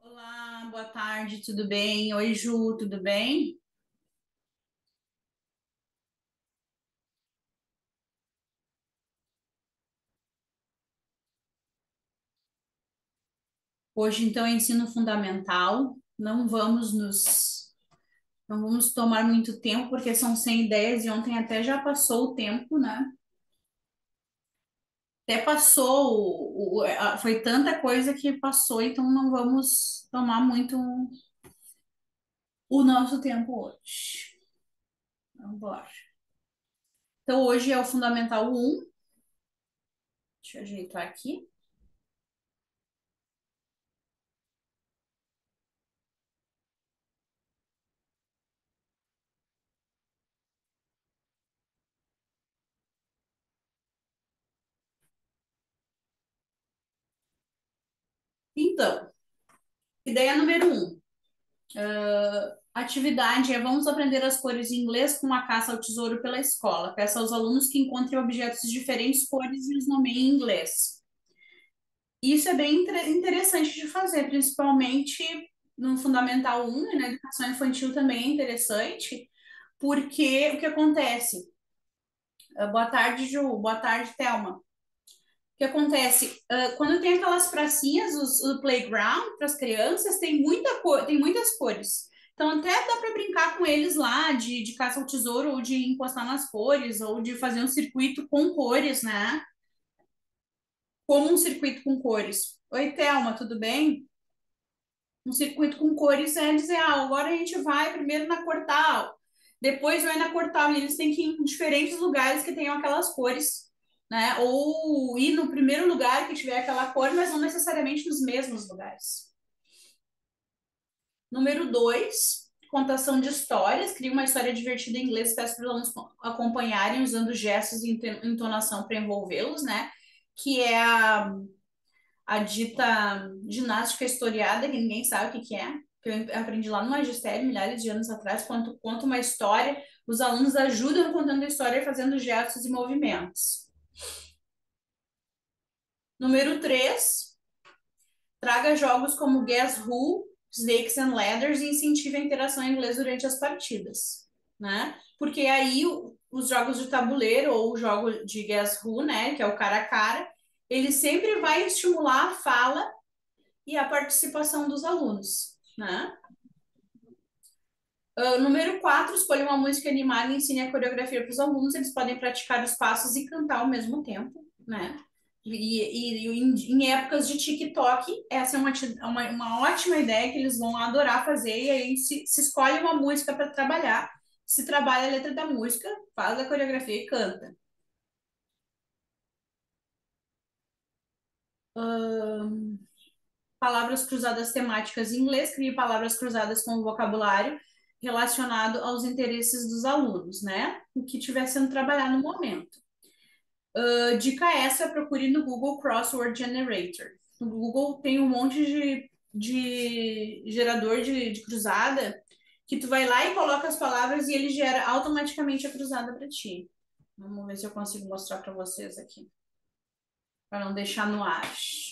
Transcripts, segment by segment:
Olá, boa tarde, tudo bem? Oi, Ju, tudo bem? Hoje, então, é ensino fundamental. Não vamos tomar muito tempo, porque são 100 ideias e ontem até já passou o tempo, né? Até passou, foi tanta coisa que passou, então não vamos tomar muito o nosso tempo hoje. Vamos embora. Então, hoje é o Fundamental 1. Deixa eu ajeitar aqui. Então, ideia número 1. Atividade é vamos aprender as cores em inglês com uma caça ao tesouro pela escola. Peça aos alunos que encontrem objetos de diferentes cores e os nomeiem em inglês. Isso é bem interessante de fazer, principalmente no Fundamental 1 e na educação infantil também é interessante, porque o que acontece? Boa tarde, Ju. Boa tarde, Thelma. O que acontece? Quando tem aquelas pracinhas, o playground para as crianças, tem muita cor, tem muitas cores. Então até dá para brincar com eles lá, de caça ao tesouro, ou de encostar nas cores, ou de fazer um circuito com cores, né? Como um circuito com cores. Oi, Thelma, tudo bem? Um circuito com cores é dizer, agora a gente vai primeiro na cor tal, depois vai na cor tal, e eles têm que ir em diferentes lugares que tenham aquelas cores, né? Ou ir no primeiro lugar que tiver aquela cor, mas não necessariamente nos mesmos lugares. Número 2, contação de histórias. Cria uma história divertida em inglês, peço para os alunos acompanharem usando gestos e entonação para envolvê-los, né? Que é a dita ginástica historiada, que ninguém sabe o que é, que eu aprendi lá no magistério, milhares de anos atrás, quando conta uma história, os alunos ajudam contando a história fazendo gestos e movimentos. Número 3, traga jogos como Guess Who, Snakes and Ladders e incentive a interação em inglês durante as partidas, né? Porque aí os jogos de tabuleiro ou o jogo de Guess Who, né, que é o cara a cara, ele sempre vai estimular a fala e a participação dos alunos, né? Número 4, escolha uma música animada e ensine a coreografia para os alunos. Eles podem praticar os passos e cantar ao mesmo tempo, né? Em épocas de TikTok, essa é uma ótima ideia que eles vão adorar fazer. E aí se escolhe uma música para trabalhar, se trabalha a letra da música, faz a coreografia e canta. Palavras cruzadas temáticas em inglês, crie palavras cruzadas com o vocabulário relacionado aos interesses dos alunos, né? O que estiver sendo trabalhado no momento. Dica essa, procure no Google Crossword Generator. No Google tem um monte de gerador de cruzada que tu vai lá e coloca as palavras e ele gera automaticamente a cruzada para ti. Vamos ver se eu consigo mostrar para vocês aqui, para não deixar no ar.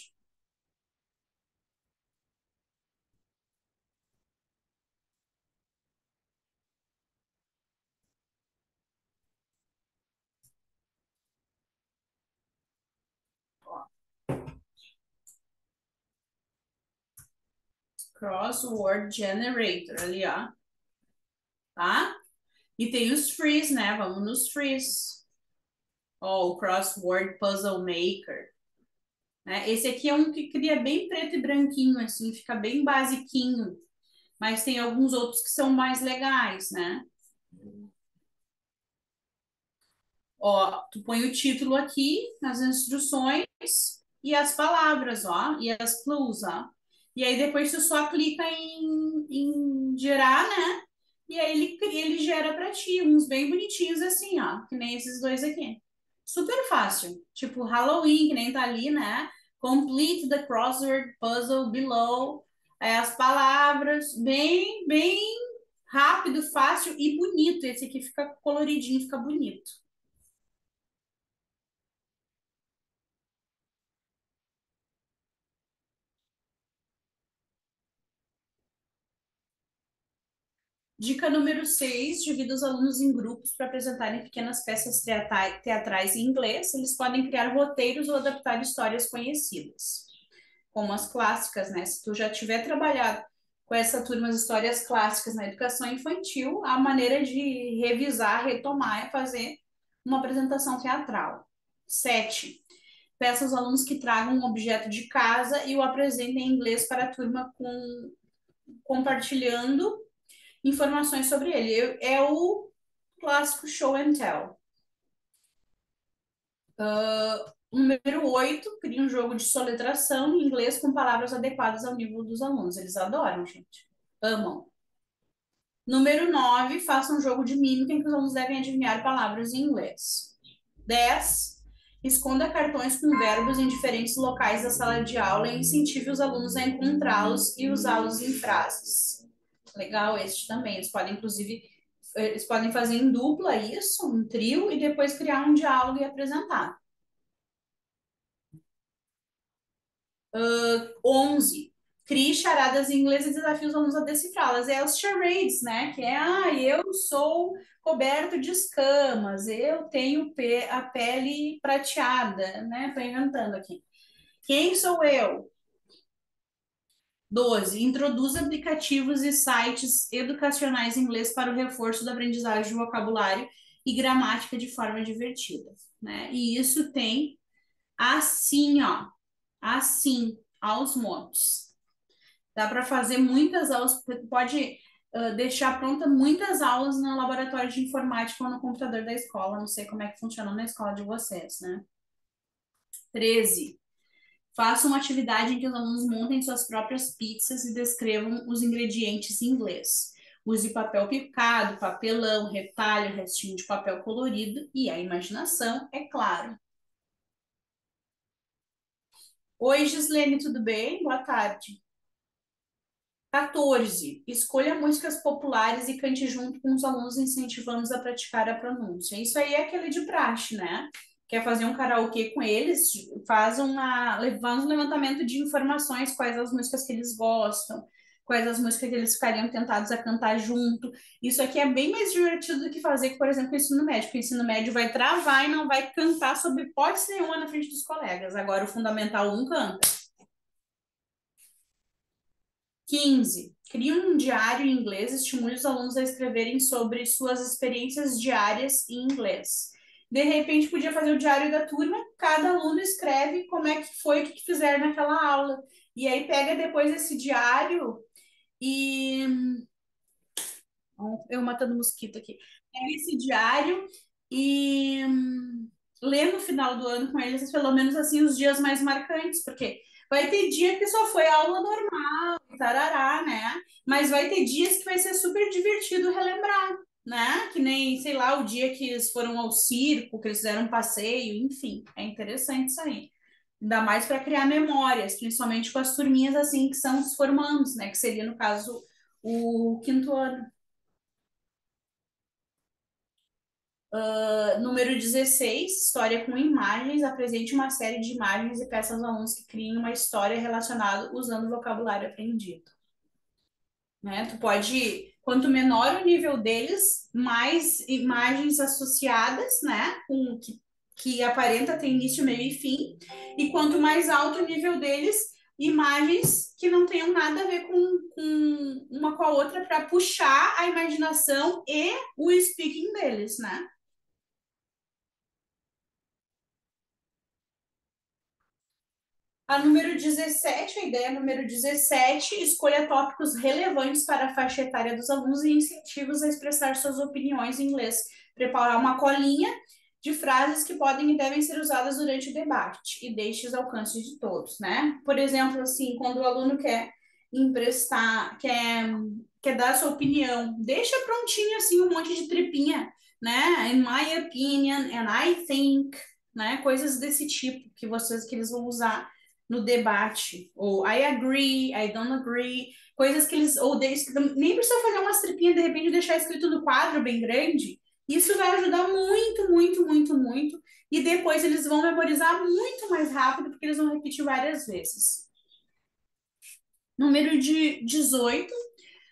Crossword Generator ali, ó, tá? E tem os frees, né? Vamos nos frees. Ó, o Crossword Puzzle Maker. Né? Esse aqui é um que cria bem preto e branquinho, assim, fica bem basiquinho. Mas tem alguns outros que são mais legais, né? Ó, tu põe o título aqui nas instruções e as palavras, ó, e as clues, ó. E aí depois tu só clica em gerar, né? E aí ele gera para ti uns bem bonitinhos assim, ó, que nem esses dois aqui. Super fácil. Tipo Halloween, que nem tá ali, né? Complete the crossword puzzle below. As palavras, bem rápido, fácil e bonito. Esse aqui fica coloridinho, fica bonito. Dica número 6, divida os alunos em grupos para apresentarem pequenas peças teatrais em inglês. Eles podem criar roteiros ou adaptar histórias conhecidas, como as clássicas, né? Se tu já tiver trabalhado com essa turma de histórias clássicas na educação infantil, a maneira de revisar, retomar é fazer uma apresentação teatral. 7. Peça aos alunos que tragam um objeto de casa e o apresentem em inglês para a turma compartilhando informações sobre ele. É o clássico show and tell. Número 8, cria um jogo de soletração em inglês com palavras adequadas ao nível dos alunos. Eles adoram, gente. Amam. Número 9, faça um jogo de mímica em que os alunos devem adivinhar palavras em inglês. 10, esconda cartões com verbos em diferentes locais da sala de aula e incentive os alunos a encontrá-los e usá-los em frases. Legal este também. Eles podem, inclusive, eles podem fazer em dupla isso, um trio, e depois criar um diálogo e apresentar. 11. Crie charadas em inglês e desafie os alunos a decifrá-las. É os charades, né? Que é, eu sou coberto de escamas, eu tenho a pele prateada, né? Estou inventando aqui. Quem sou eu? 12. Introduza aplicativos e sites educacionais em inglês para o reforço da aprendizagem de vocabulário e gramática de forma divertida, né? E isso tem assim, ó, assim, aos montes. Dá para fazer muitas aulas, pode deixar pronta muitas aulas no laboratório de informática ou no computador da escola. Não sei como é que funciona na escola de vocês, né? 13. Faça uma atividade em que os alunos montem suas próprias pizzas e descrevam os ingredientes em inglês. Use papel picado, papelão, retalho, restinho de papel colorido e a imaginação, é claro. Oi, Gislene, tudo bem? Boa tarde. 14. Escolha músicas populares e cante junto com os alunos, incentivando-os a praticar a pronúncia. Isso aí é aquele de praxe, né? Quer fazer um karaokê com eles, faz um levantamento de informações, quais as músicas que eles gostam, quais as músicas que eles ficariam tentados a cantar junto. Isso aqui é bem mais divertido do que fazer, por exemplo, o ensino médio, porque o ensino médio vai travar e não vai cantar sobre hipótese nenhuma na frente dos colegas. Agora, o Fundamental 1 canta. 15. Crie um diário em inglês, estimule os alunos a escreverem sobre suas experiências diárias em inglês. De repente, podia fazer o diário da turma, cada aluno escreve como é que foi, o que fizeram naquela aula. E aí pega depois esse diário e. Eu matando mosquito aqui. Pega esse diário e lê no final do ano com eles, pelo menos assim, os dias mais marcantes, porque vai ter dia que só foi aula normal, tarará, né? Mas vai ter dias que vai ser super divertido relembrar, né? Que nem, sei lá, o dia que eles foram ao circo, que eles fizeram um passeio, enfim, é interessante isso aí. Ainda mais para criar memórias, principalmente com as turminhas assim que são os formandos, né? Que seria, no caso, o quinto ano. Número 16, história com imagens. Apresente uma série de imagens e peça aos alunos que criem uma história relacionada usando o vocabulário aprendido. Né? Tu pode, quanto menor o nível deles, mais imagens associadas, né? Que aparenta ter início, meio e fim. E quanto mais alto o nível deles, imagens que não tenham nada a ver com uma com a outra para puxar a imaginação e o speaking deles, né? A ideia número 17, escolha tópicos relevantes para a faixa etária dos alunos e incentivos a expressar suas opiniões em inglês. Preparar uma colinha de frases que podem e devem ser usadas durante o debate e deixe os alcances de todos, né? Por exemplo, assim, quando o aluno quer emprestar, quer dar a sua opinião, deixa prontinho, assim, um monte de tripinha, né? In my opinion, and I think, né? Coisas desse tipo que eles vão usar no debate, ou I agree, I don't agree, coisas que eles, ou deles, nem precisa fazer uma stripinha, de repente deixar escrito no quadro bem grande, isso vai ajudar muito, muito, muito, muito, e depois eles vão memorizar muito mais rápido, porque eles vão repetir várias vezes. Número de 18,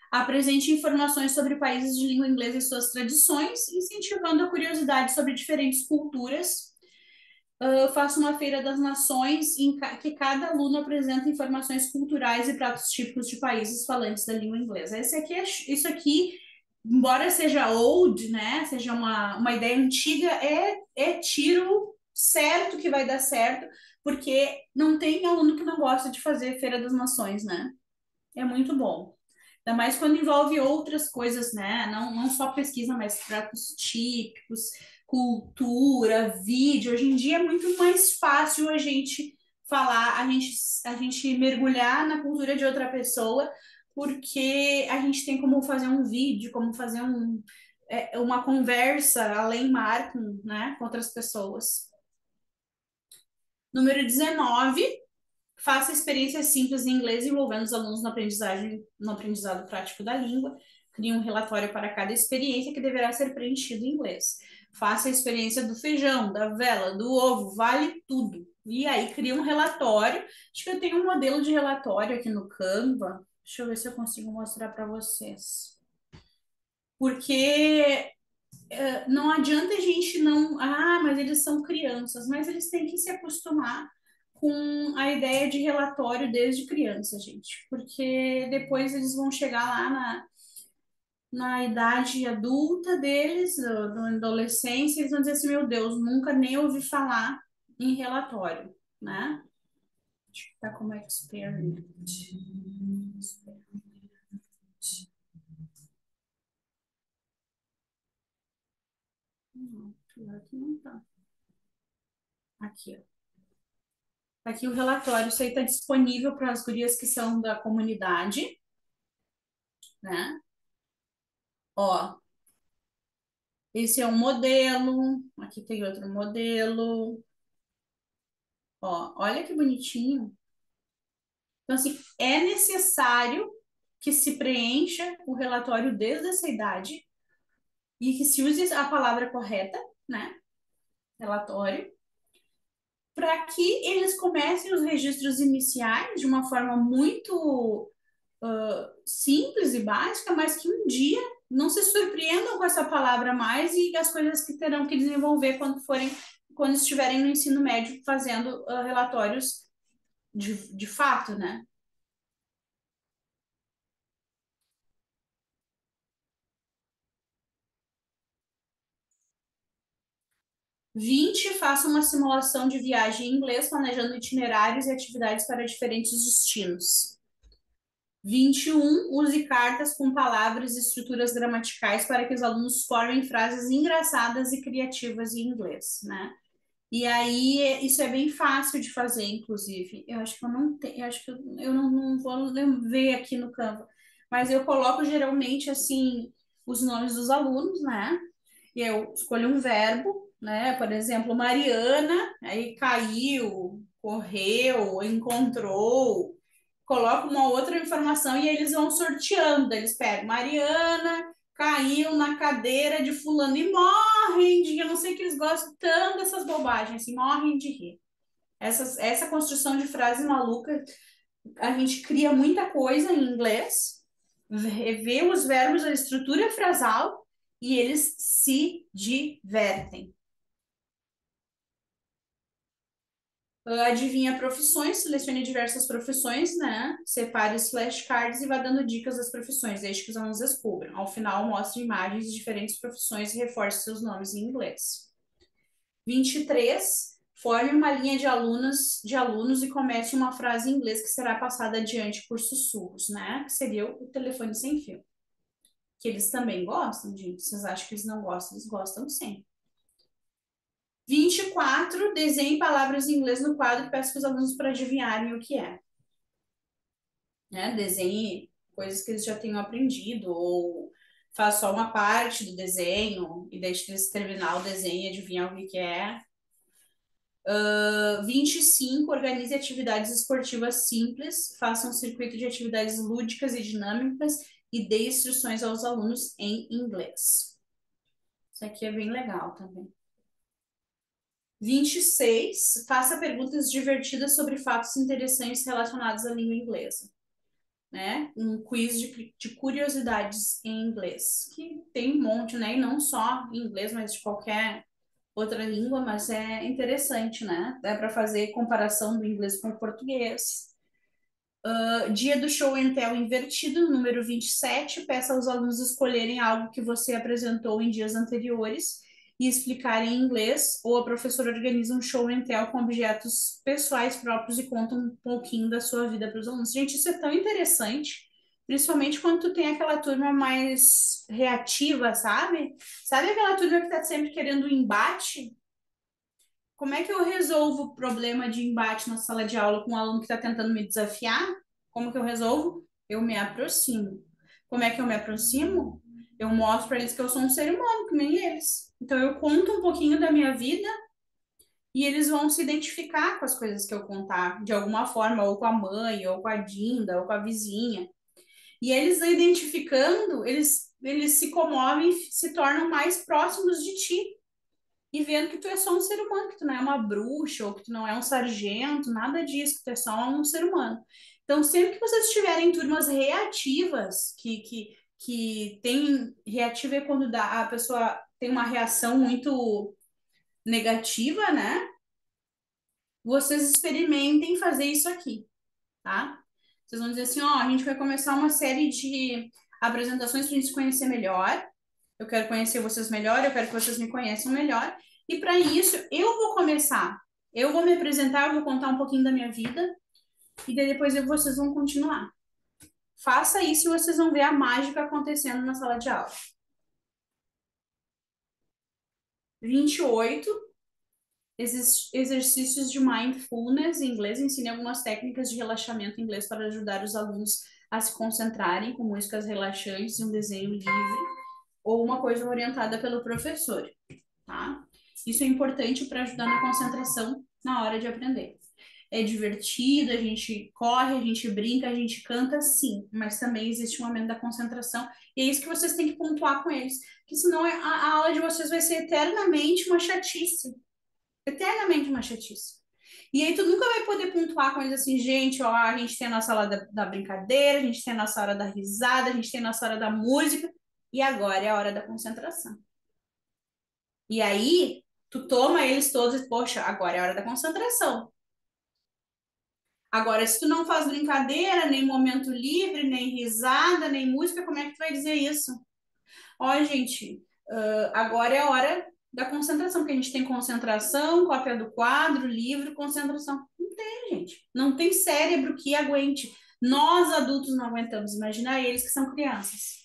Apresente informações sobre países de língua inglesa e suas tradições, incentivando a curiosidade sobre diferentes culturas. Faça uma feira das nações em que cada aluno apresenta informações culturais e pratos típicos de países falantes da língua inglesa. Isso aqui, embora seja old, né, seja uma ideia antiga, é tiro certo que vai dar certo, porque não tem aluno que não gosta de fazer Feira das Nações, né? É muito bom. Ainda mais quando envolve outras coisas, né? Não só pesquisa, mas pratos típicos, cultura, vídeo. Hoje em dia é muito mais fácil a gente falar, a gente mergulhar na cultura de outra pessoa, porque a gente tem como fazer um vídeo, como fazer uma conversa além mar né, com outras pessoas. Número 19. Faça experiências simples em inglês envolvendo os alunos no aprendizado prático da língua. Crie um relatório para cada experiência que deverá ser preenchido em inglês. Faça a experiência do feijão, da vela, do ovo, vale tudo. E aí cria um relatório. Acho que eu tenho um modelo de relatório aqui no Canva. Deixa eu ver se eu consigo mostrar para vocês. Porque não adianta a gente não. Ah, mas eles são crianças, mas eles têm que se acostumar com a ideia de relatório desde criança, gente, porque depois eles vão chegar lá na idade adulta deles, na adolescência, eles vão dizer assim: meu Deus, nunca nem ouvi falar em relatório, né? Deixa eu botar como experiment. Não, pior que não tá. Aqui, ó. Tá aqui o relatório, isso aí está disponível para as gurias que são da comunidade, né? Ó, esse é um modelo, aqui tem outro modelo. Ó, olha que bonitinho. Então, assim, é necessário que se preencha o relatório desde essa idade e que se use a palavra correta, né? Relatório, para que eles comecem os registros iniciais de uma forma muito simples e básica, mas que um dia não se surpreendam com essa palavra mais e as coisas que terão que desenvolver quando estiverem no ensino médio fazendo relatórios de fato, né? 20, faça uma simulação de viagem em inglês, planejando itinerários e atividades para diferentes destinos. 21, use cartas com palavras e estruturas gramaticais para que os alunos formem frases engraçadas e criativas em inglês, né? E aí, isso é bem fácil de fazer, inclusive. Eu acho que eu não tenho, eu acho que eu não vou ver aqui no Canva, mas eu coloco geralmente assim os nomes dos alunos, né? E eu escolho um verbo, né? Por exemplo, Mariana, aí caiu, correu, encontrou, coloco uma outra informação e eles vão sorteando. Eles pegam Mariana caiu na cadeira de fulano e morrem de rir. Eu não sei que eles gostam tanto dessas bobagens, assim, morrem de rir. Essa construção de frase maluca, a gente cria muita coisa em inglês, vê os verbos, a estrutura frasal e eles se divertem. Adivinha profissões, selecione diversas profissões, né? Separe os flashcards e vá dando dicas das profissões, desde que os alunos descubram. Ao final, mostre imagens de diferentes profissões e reforce seus nomes em inglês. 23. Forme uma linha de alunos e comece uma frase em inglês que será passada adiante por sussurros, né? Que seria o telefone sem fio. Que eles também gostam, gente. Vocês acham que eles não gostam? Eles gostam sim. 24, desenhe palavras em inglês no quadro e peça para os alunos para adivinharem o que é. Né? Desenhe coisas que eles já tenham aprendido, ou faça só uma parte do desenho e deixe eles terminar o desenho e adivinhar o que é. 25, organize atividades esportivas simples, faça um circuito de atividades lúdicas e dinâmicas e dê instruções aos alunos em inglês. Isso aqui é bem legal também. 26, faça perguntas divertidas sobre fatos interessantes relacionados à língua inglesa. né? Um quiz de curiosidades em inglês, que tem um monte, né? E não só em inglês, mas de qualquer outra língua, mas é interessante, né? Dá para fazer comparação do inglês com o português. Dia do show and tell invertido, número 27. Peça aos alunos escolherem algo que você apresentou em dias anteriores e explicarem em inglês, ou a professora organiza um show and tell com objetos pessoais próprios e conta um pouquinho da sua vida para os alunos. Gente, isso é tão interessante, principalmente quando tu tem aquela turma mais reativa, sabe? Sabe aquela turma que está sempre querendo um embate? Como é que eu resolvo o problema de embate na sala de aula com um aluno que está tentando me desafiar? Como que eu resolvo? Eu me aproximo. Como é que eu me aproximo? Eu mostro para eles que eu sou um ser humano, que nem eles. Então eu conto um pouquinho da minha vida e eles vão se identificar com as coisas que eu contar, de alguma forma, ou com a mãe, ou com a Dinda, ou com a vizinha. E eles identificando, eles se comovem, se tornam mais próximos de ti e vendo que tu é só um ser humano, que tu não é uma bruxa ou que tu não é um sargento, nada disso, que tu é só um ser humano. Então, sempre que vocês tiverem turmas reativas, que tem reativa é quando a pessoa tem uma reação muito negativa, né? Vocês experimentem fazer isso aqui, tá? Vocês vão dizer assim, ó, a gente vai começar uma série de apresentações para a gente se conhecer melhor. Eu quero conhecer vocês melhor, eu quero que vocês me conheçam melhor. E para isso, eu vou começar. Eu vou me apresentar, eu vou contar um pouquinho da minha vida e daí depois vocês vão continuar. Faça isso e vocês vão ver a mágica acontecendo na sala de aula. 28, exercícios de mindfulness em inglês. Ensine algumas técnicas de relaxamento em inglês para ajudar os alunos a se concentrarem com músicas relaxantes e um desenho livre ou uma coisa orientada pelo professor, tá? Isso é importante para ajudar na concentração na hora de aprender. É divertido, a gente corre, a gente brinca, a gente canta, sim, mas também existe um momento da concentração e é isso que vocês têm que pontuar com eles, porque senão a aula de vocês vai ser eternamente uma chatice, eternamente uma chatice. E aí tu nunca vai poder pontuar com eles assim, gente, ó, a gente tem a nossa hora da brincadeira, a gente tem a nossa hora da risada, a gente tem a nossa hora da música, e agora é a hora da concentração. E aí, tu toma eles todos e, poxa, agora é a hora da concentração. Agora, se tu não faz brincadeira, nem momento livre, nem risada, nem música, como é que tu vai dizer isso? Ó, gente, agora é a hora da concentração, porque a gente tem concentração, cópia do quadro, livro, concentração. Não tem, gente. Não tem cérebro que aguente. Nós, adultos, não aguentamos. Imagina eles que são crianças.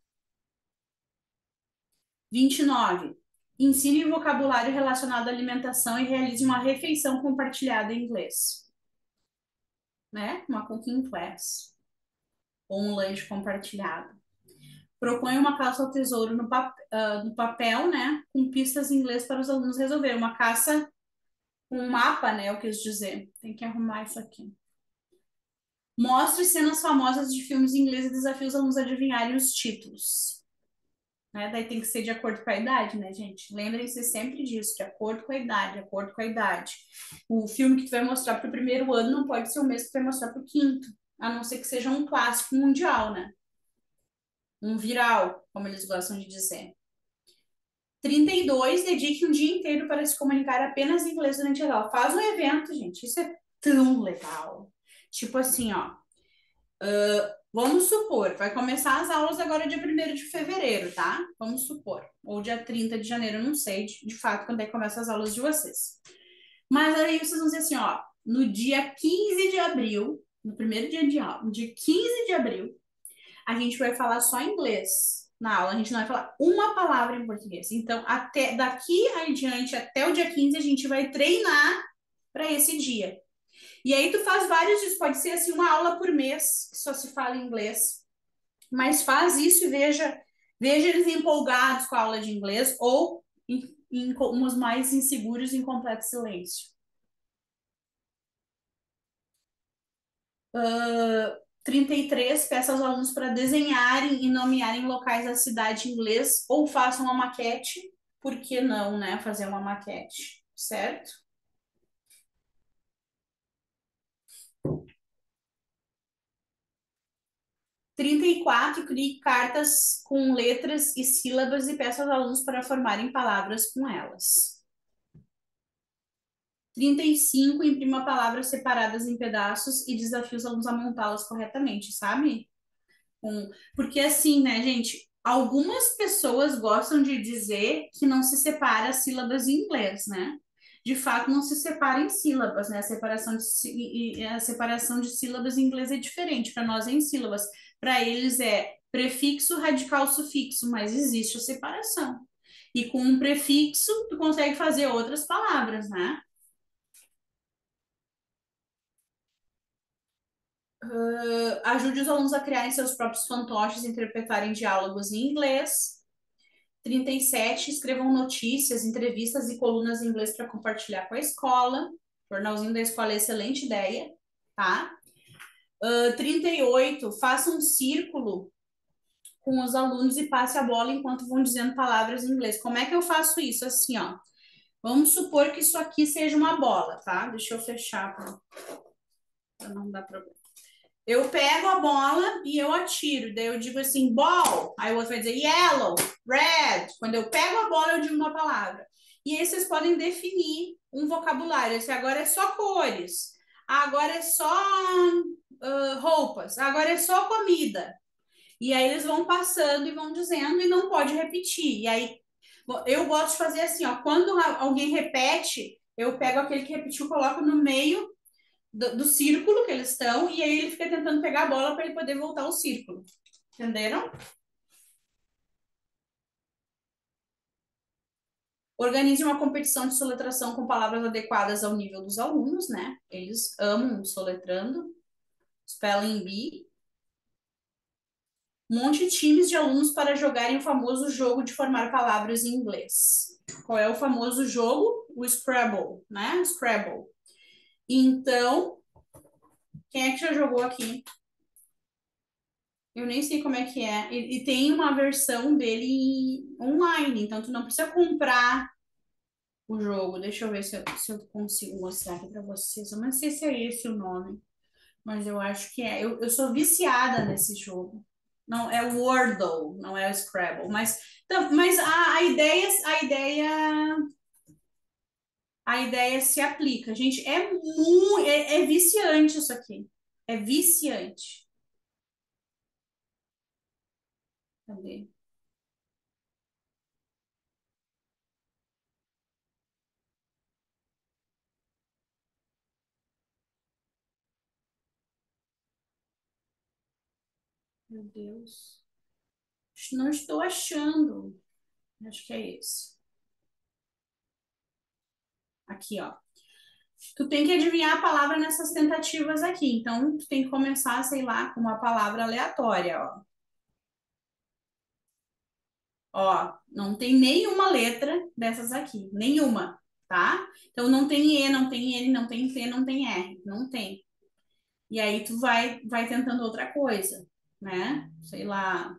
29. Ensine vocabulário relacionado à alimentação e realize uma refeição compartilhada em inglês, né? Uma cooking class ou um lanche compartilhado. Propõe uma caça ao tesouro no papel, né? Com pistas em inglês para os alunos resolver. Uma caça com um mapa, né? Eu quis dizer. Tem que arrumar isso aqui. Mostre cenas famosas de filmes em inglês e desafie os alunos a adivinharem os títulos. Né? Daí tem que ser de acordo com a idade, né, gente? Lembrem-se sempre disso, de acordo com a idade, de acordo com a idade. O filme que tu vai mostrar para o primeiro ano não pode ser o mesmo que tu vai mostrar para o quinto, a não ser que seja um clássico mundial, né? Um viral, como eles gostam de dizer. 32, dedique um dia inteiro para se comunicar apenas em inglês durante a aula. Faz um evento, gente. Isso é tão legal. Tipo assim, ó. Vamos supor, vai começar as aulas agora dia 1º de fevereiro, tá? Vamos supor. Ou dia 30 de janeiro, eu não sei de fato quando é que começam as aulas de vocês. Mas aí vocês vão dizer assim, ó. No dia 15 de abril, no primeiro dia de aula, no dia 15 de abril, a gente vai falar só inglês na aula, a gente não vai falar uma palavra em português. Então, até daqui adiante, até o dia 15, a gente vai treinar para esse dia. E aí tu faz vários dias, pode ser assim uma aula por mês que só se fala inglês, mas faz isso e veja eles empolgados com a aula de inglês ou em uns mais inseguros em completo silêncio. 33, peça aos alunos para desenharem e nomearem locais da cidade em inglês ou façam uma maquete. Por que não, né? Fazer uma maquete, certo? 34, crie cartas com letras e sílabas e peça aos alunos para formarem palavras com elas. 35, imprima palavras separadas em pedaços e desafie os alunos a montá-las corretamente, sabe? Porque assim, né, gente? Algumas pessoas gostam de dizer que não se separa as sílabas em inglês, né? De fato, não se separa em sílabas, né? A separação de sílabas em inglês é diferente. Para nós é em sílabas. Para eles é prefixo, radical, sufixo, mas existe a separação. E com um prefixo, tu consegue fazer outras palavras, né? Ajude os alunos a criarem seus próprios fantoches, interpretarem diálogos em inglês. 37, escrevam notícias, entrevistas e colunas em inglês para compartilhar com a escola. Jornalzinho da escola é excelente ideia, tá? 38, faça um círculo com os alunos e passe a bola enquanto vão dizendo palavras em inglês. Como é que eu faço isso? Assim, ó. Vamos supor que isso aqui seja uma bola, tá? Deixa eu fechar para não dar problema. Eu pego a bola e eu atiro. Daí eu digo assim, ball. Aí o outro vai dizer yellow, red. Quando eu pego a bola, eu digo uma palavra. E aí vocês podem definir um vocabulário. Esse agora é só cores. Agora é só roupas. Agora é só comida. E aí eles vão passando e vão dizendo e não pode repetir. E aí eu gosto de fazer assim, ó. Quando alguém repete, eu pego aquele que repetiu, coloco no meio do círculo que eles estão, e aí ele fica tentando pegar a bola para ele poder voltar ao círculo. Entenderam? Organize uma competição de soletração com palavras adequadas ao nível dos alunos, né? Eles amam soletrando. Spelling Bee. Monte times de alunos para jogarem o famoso jogo de formar palavras em inglês. Qual é o famoso jogo? O Scrabble, né? Scrabble. Então, quem é que já jogou aqui? Eu nem sei como é que é. E tem uma versão dele online, então tu não precisa comprar o jogo. Deixa eu ver se eu consigo mostrar aqui para vocês. Eu não sei se é esse o nome, mas eu acho que é. Eu sou viciada nesse jogo. Não, é o Wordle, não é o Scrabble. Mas, então, mas a ideia se aplica. Gente, é viciante isso aqui. É viciante. Cadê? Meu Deus. Não estou achando. Acho que é esse. Aqui, ó. Tu tem que adivinhar a palavra nessas tentativas aqui. Então, tu tem que começar, sei lá, com uma palavra aleatória, ó. Ó, não tem nenhuma letra dessas aqui, nenhuma, tá? Então, não tem E, não tem N, não tem T, não tem R, não tem. E aí, tu vai tentando outra coisa, né? Sei lá.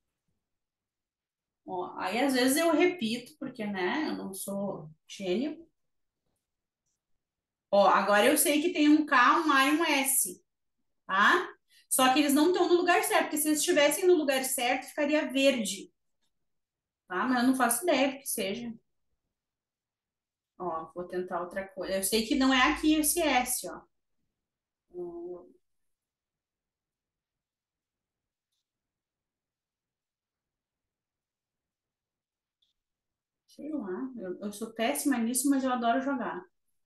Ó, aí, às vezes, eu repito, porque, né, eu não sou gênio. Ó, agora eu sei que tem um K, um A e um S. Tá? Só que eles não estão no lugar certo, porque se eles estivessem no lugar certo, ficaria verde, tá? Mas eu não faço ideia do que seja. Ó, vou tentar outra coisa. Eu sei que não é aqui esse S, ó. Sei lá, eu sou péssima nisso, mas eu adoro jogar.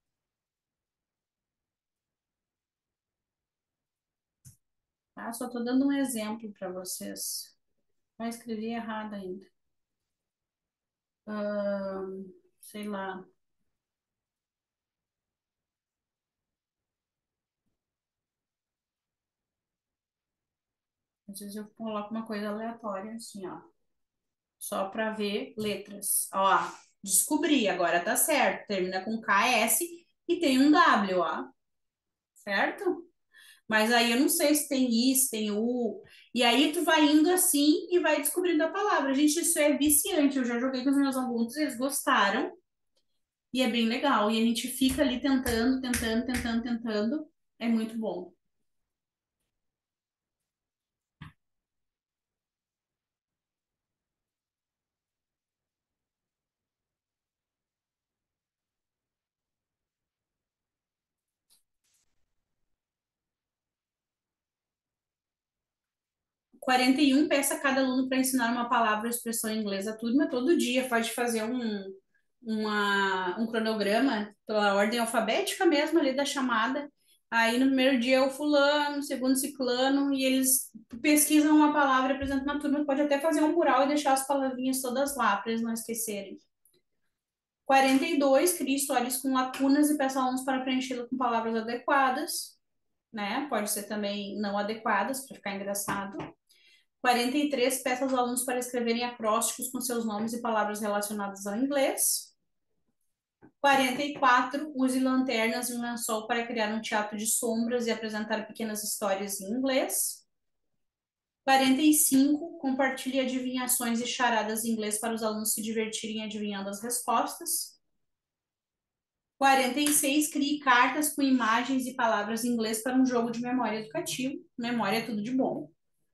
Tá? Só tô dando um exemplo para vocês. Vai escrever errado ainda. Sei lá. Às vezes eu coloco uma coisa aleatória, assim, ó. Só para ver letras. Ó, descobri, agora tá certo. Termina com KS e tem um W, ó. Certo? Mas aí eu não sei se tem I, se tem U. E aí tu vai indo assim e vai descobrindo a palavra. Gente, isso é viciante. Eu já joguei com os meus alunos, eles gostaram. E é bem legal. E a gente fica ali tentando, tentando, tentando, tentando. É muito bom. 41, peça a cada aluno para ensinar uma palavra ou expressão em inglês à turma todo dia. Pode fazer um cronograma pela ordem alfabética mesmo ali da chamada. Aí no primeiro dia é o fulano, no segundo ciclano, e eles pesquisam uma palavra, apresentam na turma, pode até fazer um mural e deixar as palavrinhas todas lá, para eles não esquecerem. 42, cria histórias com lacunas e peça alunos para preenchê-la com palavras adequadas, né? Pode ser também não adequadas, para ficar engraçado. 43, peça aos alunos para escreverem acrósticos com seus nomes e palavras relacionadas ao inglês. 44, use lanternas e um lençol para criar um teatro de sombras e apresentar pequenas histórias em inglês. 45, compartilhe adivinhações e charadas em inglês para os alunos se divertirem adivinhando as respostas. 46, crie cartas com imagens e palavras em inglês para um jogo de memória educativo. Memória é tudo de bom.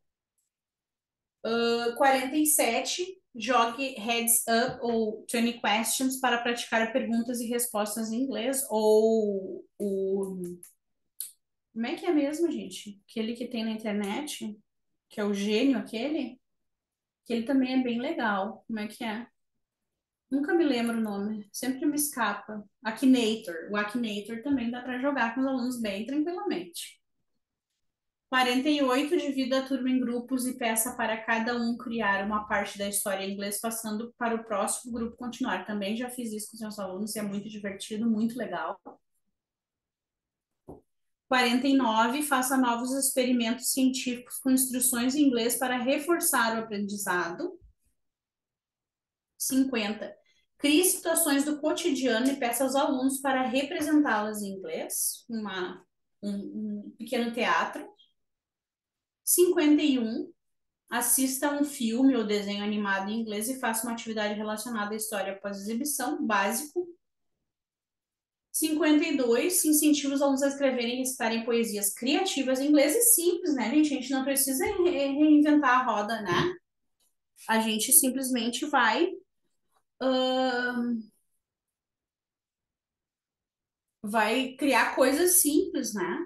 47, jogue Heads Up ou 20 Questions para praticar perguntas e respostas em inglês. Ou o. Como é que é mesmo, gente? Aquele que tem na internet, que é o gênio, aquele. Que ele também é bem legal. Como é que é? Nunca me lembro o nome, sempre me escapa. Akinator. O Akinator também dá para jogar com os alunos bem tranquilamente. 48, divida a turma em grupos e peça para cada um criar uma parte da história em inglês, passando para o próximo grupo continuar. Também já fiz isso com os meus alunos e é muito divertido, muito legal. 49, faça novos experimentos científicos com instruções em inglês para reforçar o aprendizado. 50, crie situações do cotidiano e peça aos alunos para representá-las em inglês, um pequeno teatro. 51, assista a um filme ou desenho animado em inglês e faça uma atividade relacionada à história após exibição, básico. 52, incentiva os alunos a escreverem e recitarem poesias criativas em inglês e simples, né, gente? A gente não precisa reinventar a roda, né? A gente simplesmente vai criar coisas simples, né?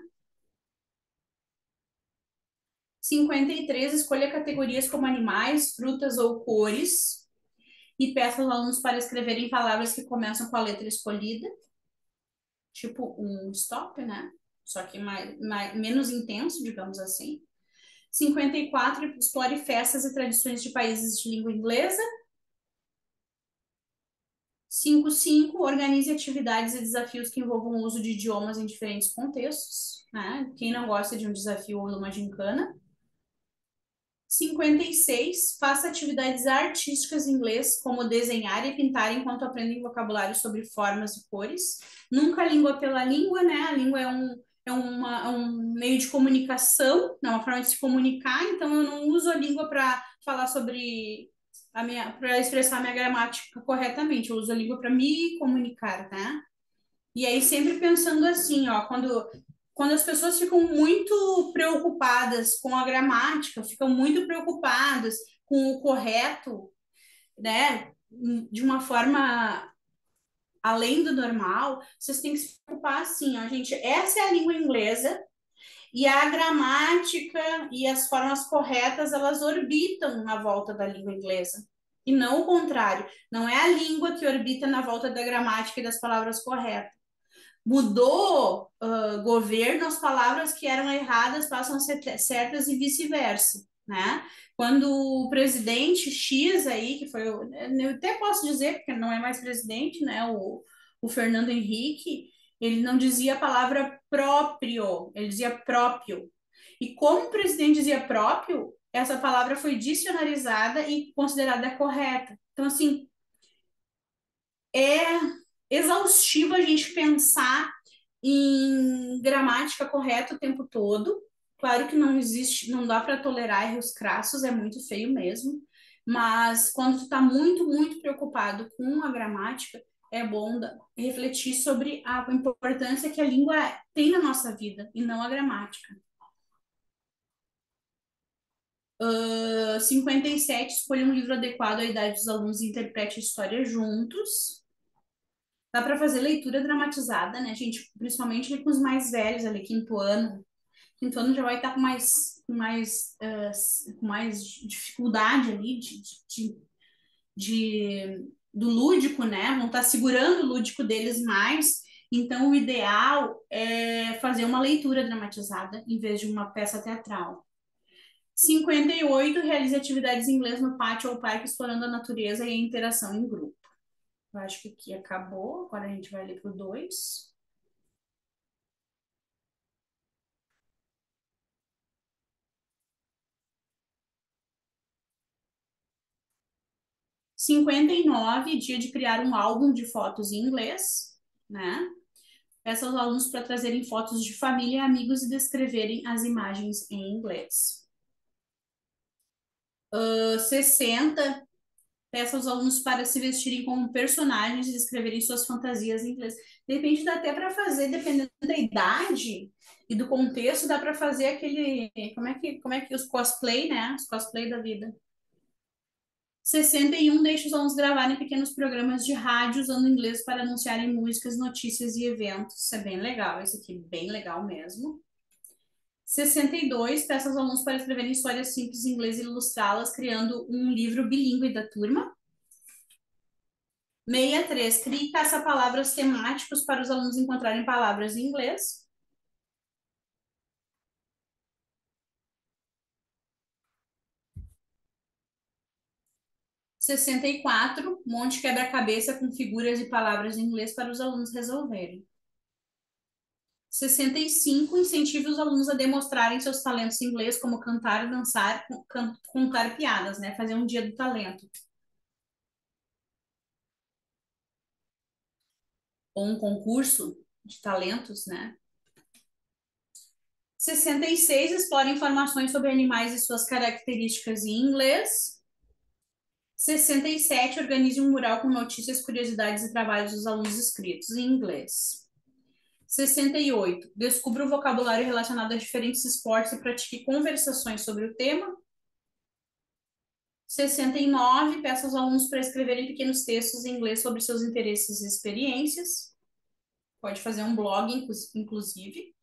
53, escolha categorias como animais, frutas ou cores e peça aos alunos para escreverem palavras que começam com a letra escolhida, tipo um stop, né? Só que menos intenso, digamos assim. 54, explore festas e tradições de países de língua inglesa. 55, organize atividades e desafios que envolvam o uso de idiomas em diferentes contextos, né? Quem não gosta de um desafio ou de uma gincana. 56, faça atividades artísticas em inglês, como desenhar e pintar enquanto aprendem vocabulário sobre formas e cores. Nunca língua pela língua, né? A língua é um meio de comunicação, é uma forma de se comunicar, então eu não uso a língua para falar sobre para expressar a minha gramática corretamente, eu uso a língua para me comunicar, né? E aí sempre pensando assim, ó, quando as pessoas ficam muito preocupadas com a gramática, ficam muito preocupadas com o correto, né, de uma forma além do normal, vocês têm que se preocupar assim, ó, gente, essa é a língua inglesa e a gramática e as formas corretas, elas orbitam na volta da língua inglesa. E não o contrário, não é a língua que orbita na volta da gramática e das palavras corretas. Mudou governo, as palavras que eram erradas passam a ser certas e vice-versa, né? Quando o presidente X aí, que foi, eu até posso dizer, porque não é mais presidente, né? O Fernando Henrique, ele não dizia a palavra próprio, ele dizia próprio. E como o presidente dizia próprio, essa palavra foi dicionarizada e considerada correta. Então, assim, é exaustivo a gente pensar em gramática correta o tempo todo. Claro que não existe, não dá para tolerar erros crassos, é muito feio mesmo. Mas quando tu está muito, muito preocupado com a gramática, é bom refletir sobre a importância que a língua tem na nossa vida e não a gramática. 57, escolha um livro adequado à idade dos alunos e interprete a história juntos. Dá para fazer leitura dramatizada, né, gente? Principalmente com os mais velhos ali, quinto ano. quinto ano já vai estar com mais dificuldade ali do lúdico, né? Vão estar segurando o lúdico deles mais. Então, o ideal é fazer uma leitura dramatizada em vez de uma peça teatral. 58, realize atividades em inglês no pátio ou parque, explorando a natureza e a interação em grupo. Eu acho que aqui acabou. Agora a gente vai ler para o 2. 59, dia de criar um álbum de fotos em inglês, né? Peça aos alunos para trazerem fotos de família e amigos e descreverem as imagens em inglês. 60, peça aos alunos para se vestirem como personagens e escreverem suas fantasias em inglês. De repente dá até para fazer, dependendo da idade e do contexto, dá para fazer aquele, como é que os cosplay, né? Os cosplay da vida. 61, deixa os alunos gravarem pequenos programas de rádio usando inglês para anunciarem músicas, notícias e eventos. Isso é bem legal, esse aqui bem legal mesmo. 62, peça aos alunos para escreverem histórias simples em inglês e ilustrá-las, criando um livro bilíngue da turma. 63, crie caça-palavras temáticos para os alunos encontrarem palavras em inglês. 64, monte quebra-cabeça com figuras e palavras em inglês para os alunos resolverem. 65, incentive os alunos a demonstrarem seus talentos em inglês, como cantar, dançar, contar piadas, né? Fazer um dia do talento. Ou um concurso de talentos, né? 66, explore informações sobre animais e suas características em inglês. 67, organize um mural com notícias, curiosidades e trabalhos dos alunos escritos em inglês. 68, descubra o vocabulário relacionado a diferentes esportes e pratique conversações sobre o tema. 69, peça aos alunos para escreverem pequenos textos em inglês sobre seus interesses e experiências. Pode fazer um blog, inclusive.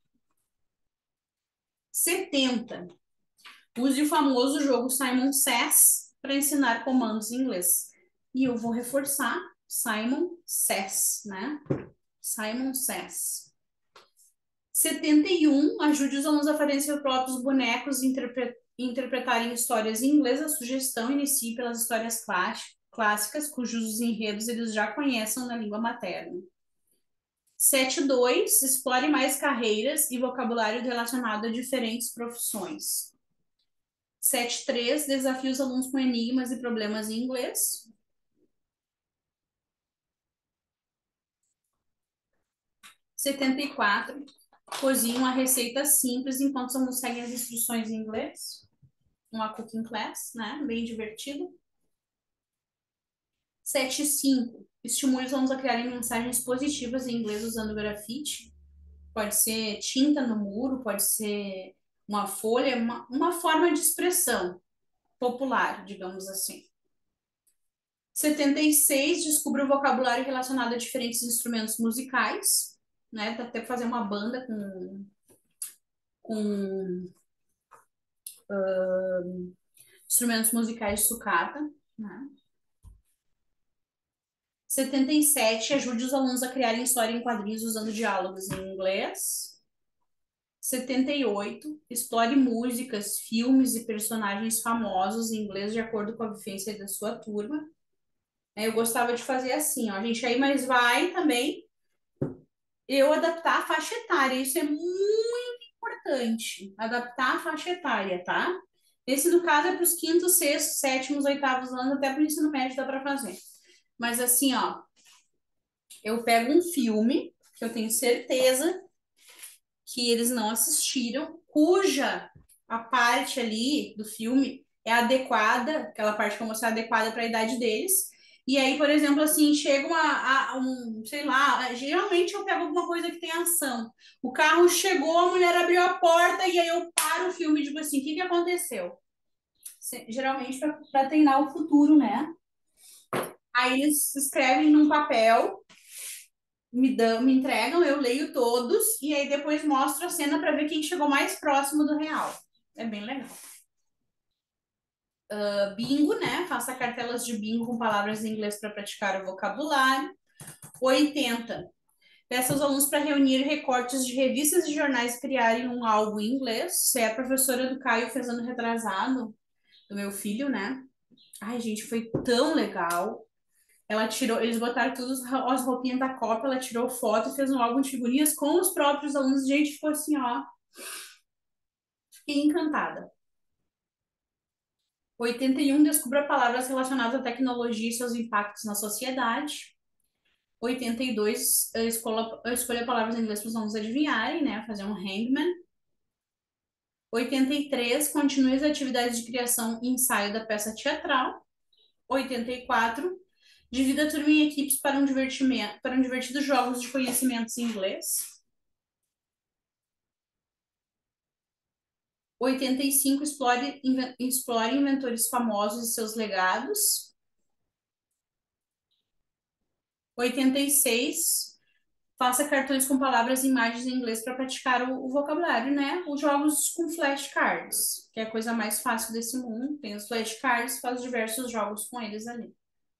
70, use o famoso jogo Simon Says para ensinar comandos em inglês. E eu vou reforçar Simon Says, né? Simon Says. 71, ajude os alunos a fazerem seus próprios bonecos e interpretarem histórias em inglês. A sugestão inicie pelas histórias clássicas, cujos enredos eles já conhecem na língua materna. 7.2, explore mais carreiras e vocabulário relacionado a diferentes profissões. 7.3, desafie os alunos com enigmas e problemas em inglês. 74, cozinhe uma receita simples enquanto os alunos seguem as instruções em inglês. Uma cooking class, né? Bem divertido. 7.5, estimule os alunos a criarem mensagens positivas em inglês usando grafite. Pode ser tinta no muro, pode ser uma folha, uma forma de expressão popular, digamos assim. 76, descubra o vocabulário relacionado a diferentes instrumentos musicais, né? Dá até fazer uma banda com instrumentos musicais de sucata, né? 77, ajude os alunos a criarem história em quadrinhos usando diálogos em inglês. 78, explore músicas, filmes e personagens famosos em inglês de acordo com a vivência da sua turma. Eu gostava de fazer assim, ó, a gente aí, mas vai também eu adaptar a faixa etária. Isso é muito importante, adaptar a faixa etária, tá? Esse, no caso, é para os quintos, sextos, sétimos, oitavos anos, até para o ensino médio dá para fazer. Mas assim, ó, eu pego um filme que eu tenho certeza que eles não assistiram, cuja a parte ali do filme é adequada, aquela parte que eu mostrar adequada para a idade deles. E aí, por exemplo, assim, chega sei lá, geralmente eu pego alguma coisa que tem ação. O carro chegou, a mulher abriu a porta e aí eu paro o filme e digo assim, o que que aconteceu? Geralmente para treinar o futuro, né? Aí eles escrevem num papel me entregam, eu leio todos e aí depois mostro a cena para ver quem chegou mais próximo do real. É bem legal. Bingo, né? Faça cartelas de bingo com palavras em inglês para praticar o vocabulário. 80. Peça aos alunos para reunir recortes de revistas e jornais e criarem um álbum em inglês. Se é a professora do Caio fez ano retrasado, do meu filho, né? Ai, gente, foi tão legal. Ela tirou, eles botaram todas as roupinhas da Copa, ela tirou foto e fez um álbum de figurinhas com os próprios alunos. Gente, ficou assim, ó. Fiquei encantada. 81. Descubra palavras relacionadas à tecnologia e seus impactos na sociedade. 82. Escolha palavras em inglês para os alunos adivinharem, né? Fazer um hangman. 83. Continue as atividades de criação e ensaio da peça teatral. 84. Divida a turma em equipes para um divertido jogos de conhecimentos em inglês. 85. Explore inventores famosos e seus legados. 86. Faça cartões com palavras e imagens em inglês para praticar o vocabulário, né? Os jogos com flashcards, que é a coisa mais fácil desse mundo. Tem os flashcards, faz diversos jogos com eles ali.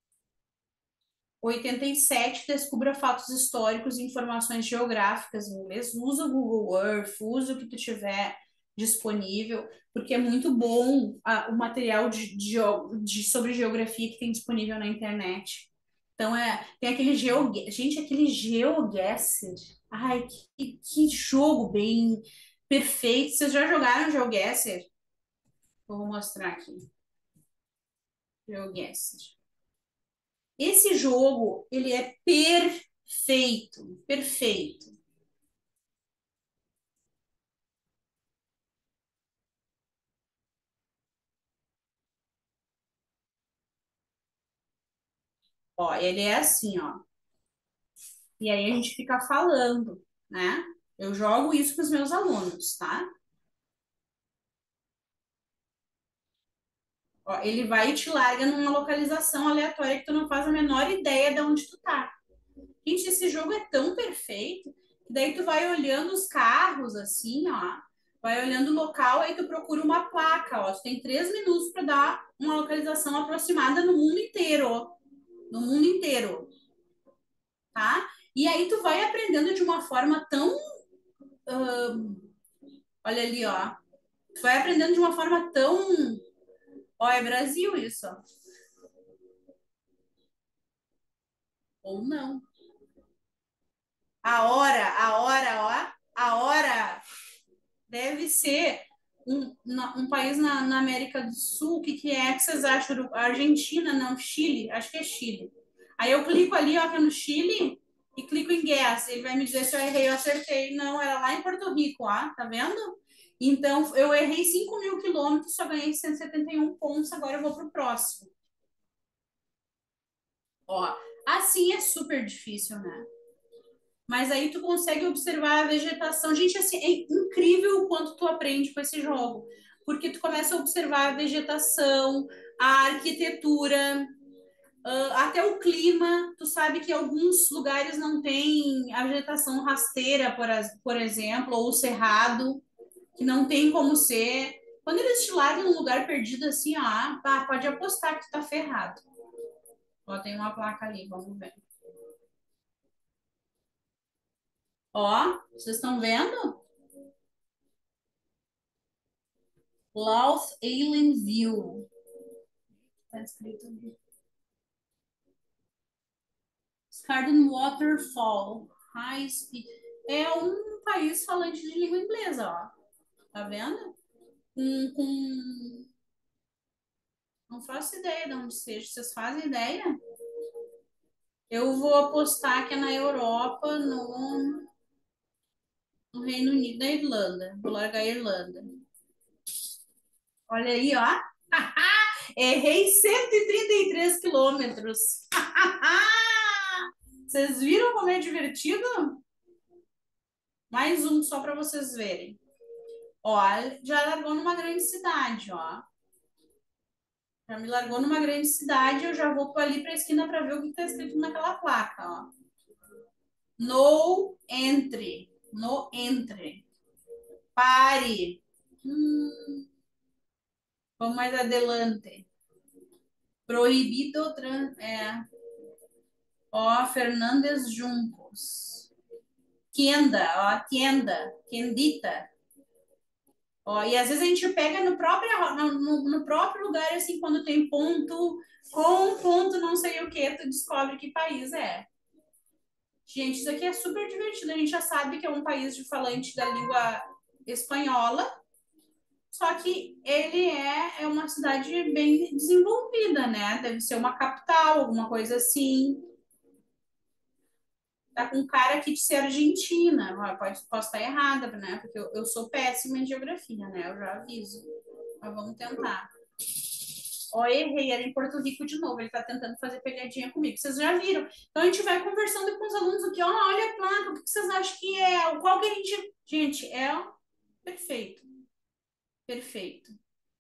87. Descubra fatos históricos e informações geográficas em inglês. Usa o Google Earth, usa o que tu tiver disponível, porque é muito bom o material sobre geografia que tem disponível na internet. Então, tem aquele gente, aquele GeoGuessr. Ai, que jogo bem perfeito. Vocês já jogaram GeoGuessr? Vou mostrar aqui. GeoGuessr. Esse jogo, ele é perfeito, perfeito. Ó, ele é assim, ó. E aí a gente fica falando, né? Eu jogo isso com os meus alunos, tá? Ó, ele vai e te larga numa localização aleatória que tu não faz a menor ideia de onde tu tá. Gente, esse jogo é tão perfeito que daí tu vai olhando os carros assim, ó. Vai olhando o local, aí tu procura uma placa, ó. Tu tem 3 minutos para dar uma localização aproximada no mundo inteiro, ó. No mundo inteiro, tá? E aí tu vai aprendendo de uma forma tão, olha ali, ó. Tu vai aprendendo de uma forma tão, ó, é Brasil isso, ó. Ou não. A hora deve ser um país na América do Sul. O que é que vocês acham? Argentina, não, Chile, acho que é Chile. Aí eu clico ali, ó, que é no Chile, e clico em guess. Ele vai me dizer se eu errei ou acertei. Não, era lá em Porto Rico, ó, tá vendo? Então, eu errei 5.000 quilômetros, só ganhei 171 pontos, agora eu vou pro próximo. Ó, assim é super difícil, né? Mas aí tu consegue observar a vegetação. Gente, assim, é incrível o quanto tu aprende com esse jogo. Porque tu começa a observar a vegetação, a arquitetura, até o clima. Tu sabe que alguns lugares não tem a vegetação rasteira, por exemplo, ou o cerrado, que não tem como ser. Quando eles te largam num lugar perdido assim, ó, pode apostar que tu tá ferrado. Ó, tem uma placa ali, vamos ver. Ó, vocês estão vendo? Louth Alien View. Tá escrito ali. Garden Waterfall. High Speed. É um país falante de língua inglesa, ó. Tá vendo? Com... Não faço ideia de onde seja. Vocês fazem ideia? Eu vou apostar que é na Europa, no Reino Unido, na Irlanda. Vou largar a Irlanda. Olha aí, ó. Errei 133 quilômetros. Vocês viram como é divertido? Mais um só para vocês verem. Ó, já largou numa grande cidade, ó. Já me largou numa grande cidade, eu já vou ali para a esquina para ver o que está escrito naquela placa, ó. No entre. No entre. Pare. Vamos mais adelante. Proibido. Ó, Fernandes Juncos. Tienda, ó, tienda. Tiendita. Ó, e às vezes a gente pega no próprio lugar, assim, quando tem ponto, com ponto não sei o que, tu descobre que país é. Gente, isso aqui é super divertido. A gente já sabe que é um país de falante da língua espanhola, só que é uma cidade bem desenvolvida, né? Deve ser uma capital, alguma coisa assim. Tá com cara aqui de ser Argentina. Posso estar errada, né? Porque eu sou péssima em geografia, né? Eu já aviso. Mas vamos tentar. Ó, errei, era em Porto Rico de novo. Ele tá tentando fazer pegadinha comigo. Vocês já viram? Então a gente vai conversando com os alunos aqui. Ó, olha a placa, o que vocês acham que é? Qual que a gente. Gente, perfeito. Perfeito.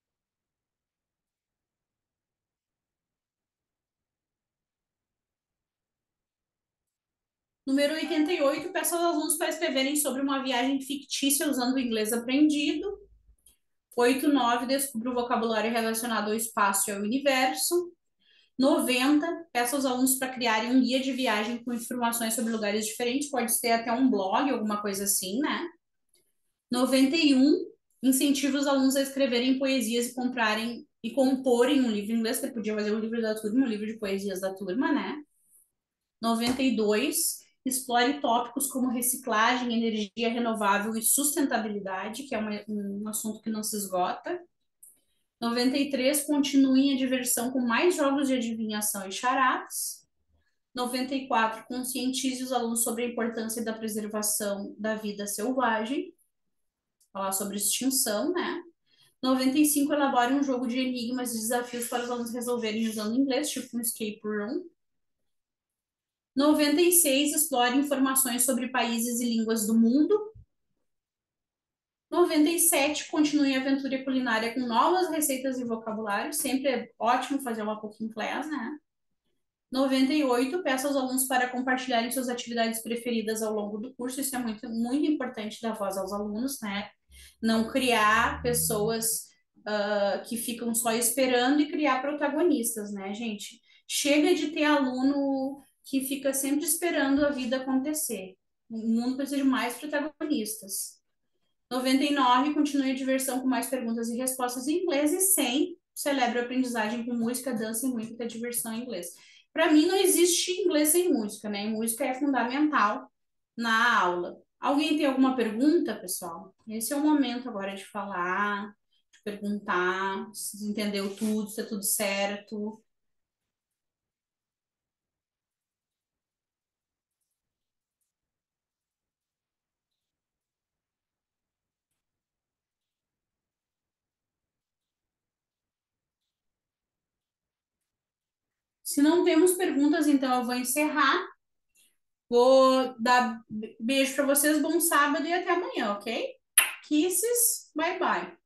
Número 88, peço aos alunos para escreverem sobre uma viagem fictícia usando o inglês aprendido. 89, descubra o vocabulário relacionado ao espaço e ao universo. 90, peço aos alunos para criarem um guia de viagem com informações sobre lugares diferentes, pode ser até um blog, alguma coisa assim, né? 91, incentiva os alunos a escreverem poesias e comprarem e comporem um livro em inglês, você podia fazer um livro da turma, um livro de poesias da turma, né? 92, explore tópicos como reciclagem, energia renovável e sustentabilidade, que é um assunto que não se esgota. 93, continuem a diversão com mais jogos de adivinhação e charadas. 94, conscientize os alunos sobre a importância da preservação da vida selvagem, falar sobre extinção, né? 95, elabore um jogo de enigmas e desafios para os alunos resolverem usando inglês, tipo um escape room. 96, explore informações sobre países e línguas do mundo. 97, continue a aventura culinária com novas receitas e vocabulário. Sempre é ótimo fazer uma cooking class, né? 98, peça aos alunos para compartilharem suas atividades preferidas ao longo do curso. Isso é muito, muito importante dar voz aos alunos, né? Não criar pessoas que ficam só esperando e criar protagonistas, né, gente? Chega de ter aluno que fica sempre esperando a vida acontecer. O mundo precisa de mais protagonistas. 99, continue a diversão com mais perguntas e respostas em inglês. E 100, celebre a aprendizagem com música, dança e muita diversão em inglês. Para mim, não existe inglês sem música, né? E música é fundamental na aula. Alguém tem alguma pergunta, pessoal? Esse é o momento agora de falar, de perguntar, se entendeu tudo, se é tudo certo. Se não temos perguntas, então eu vou encerrar. Vou dar beijo para vocês, bom sábado e até amanhã, ok? Kisses, bye bye.